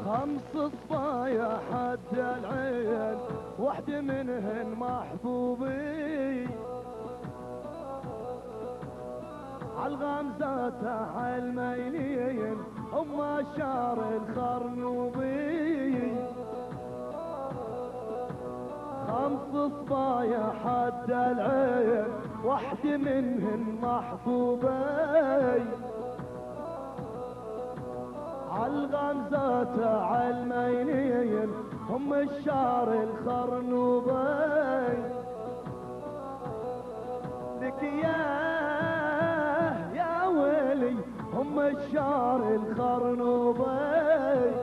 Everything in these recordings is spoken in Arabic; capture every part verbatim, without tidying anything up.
خمس صبايا حد العين واحدة منهن محبوبي عالغمزات عالميلين هم الشعر الخرنوبي خمس صبايا حد العين واحدة منهن محبوبي عالغمزات عالميلين هم الشعر الخرنوبي لك ياه يا ويلي هم الشعر الخرنوبي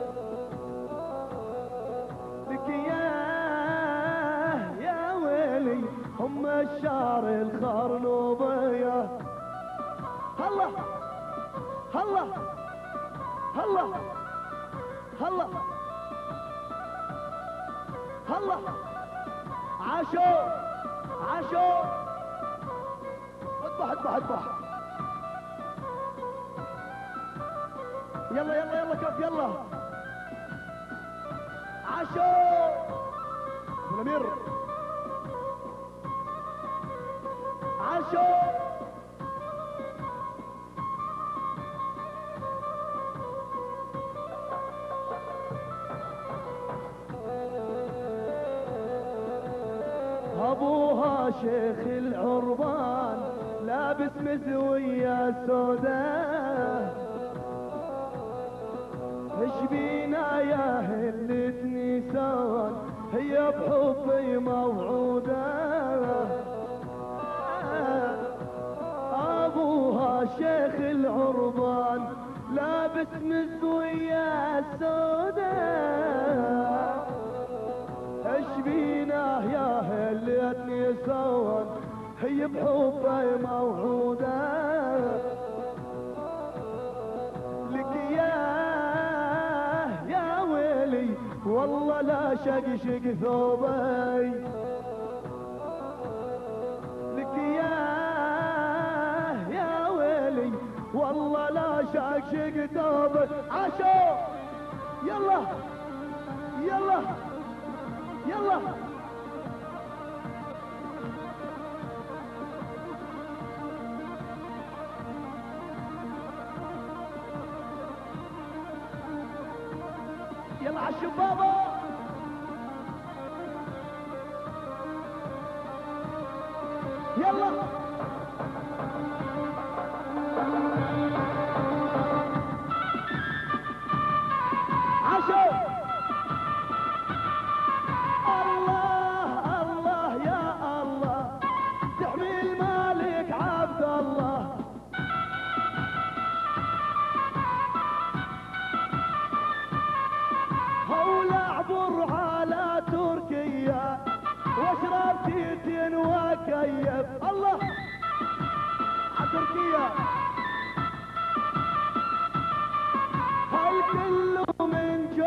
لك ياه يا ويلي هم الشعر الخرنوبي هلا هلا هلا هلا هلا عاشو عاشو اذبح اذبح اذبح يلا يلا يلا كف يلا عاشو الامير عاشو ابوها شيخ العربان لابس مزوية سوداء ايش بينا يا هلة نيسان هي بحبي موعودة ابوها شيخ العربان لابس مزوية سوداء ايش بينا يا هلتني سوان هي بحبي موعودة لك ياه يا ويلي والله لا شقشق ثوبي لك ياه يا ويلي والله لا شقشق ثوبي عاشو يلا يلا يلا يلا عالشبابة يلا عاشو على تركيا واشرب تيتين وكيف الله على تركيا هاي كله من جو